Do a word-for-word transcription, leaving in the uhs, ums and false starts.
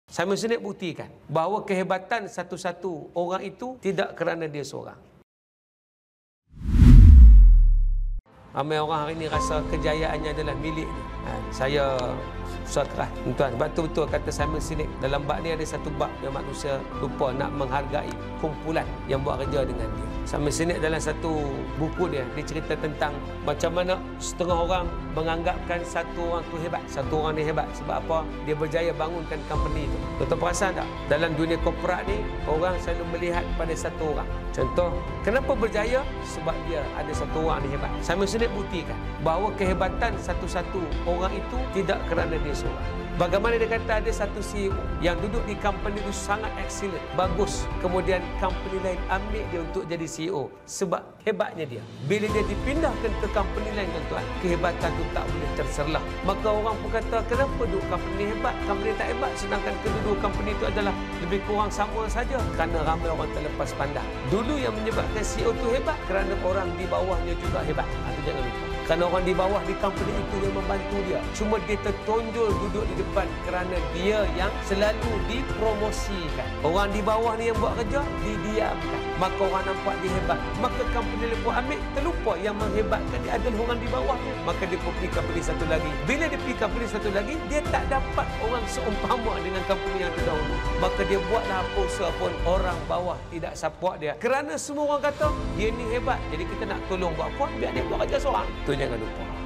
Simon Sinek buktikan bahawa kehebatan satu-satu orang itu tidak kerana dia seorang. Ramai orang hari ini rasa kejayaannya adalah milik dia. Ha, saya susah keras, tuan. Sebab tu betul kata Simon Sinek, dalam bab ni ada satu bab yang manusia lupa nak menghargai kumpulan yang buat kerja dengan dia. Simon Sinek dalam satu buku dia, dia cerita tentang macam mana setengah orang menganggapkan satu orang tu hebat. Satu orang ni hebat sebab apa? Dia berjaya bangunkan company tu. Tuan-tuan perasan tak? Dalam dunia korporat ni, orang selalu melihat pada satu orang. Contoh, kenapa berjaya? Sebab dia ada satu orang ni hebat. Simon Sinek buktikan bahawa kehebatan satu-satu orang itu tidak kerana dia seorang. Bagaimana dia kata ada satu C E O yang duduk di company itu sangat excellent, bagus. Kemudian company lain ambil dia untuk jadi C E O sebab hebatnya dia. Bila dia dipindahkan ke company lain, tuan-tuan, kehebatan itu tak boleh terserlah. Maka orang pun kata, kenapa duduk company hebat, company tak hebat, sedangkan kedua-dua company itu adalah lebih kurang sama saja. Kerana ramai orang terlepas pandang. Dulu yang menyebabkan C E O itu hebat kerana orang di bawahnya juga hebat. Itu jangan lupa. Kerana orang di bawah di company itu yang membantu dia. Cuma dia tertonjol duduk di depan kerana dia yang selalu dipromosikan. Orang di bawah ni yang buat kerja, didiamkan. Maka orang nampak dia hebat. Maka company lepas ambil, terlupa yang menghebatkan dia adalah orang di bawahnya. Maka dia pergi company satu lagi. Bila dia pergi company satu lagi, dia tak dapat orang seumpama dengan company yang terdahulu. Maka dia buatlah apa usaha pun, orang bawah tidak support dia. Kerana semua orang kata, dia ni hebat. Jadi kita nak tolong buat apa? Biar dia buat kerja seorang. Tu jangan lupa.